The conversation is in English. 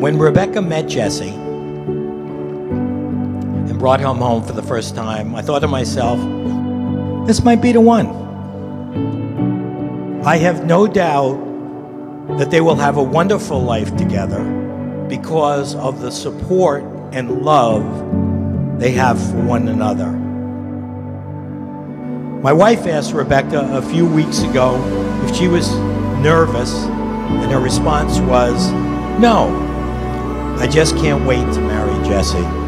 When Rebecca met Jesse and brought him home for the first time, I thought to myself, this might be the one. I have no doubt that they will have a wonderful life together because of the support and love they have for one another. My wife asked Rebecca a few weeks ago if she was nervous, and her response was, no, I just can't wait to marry Jesse.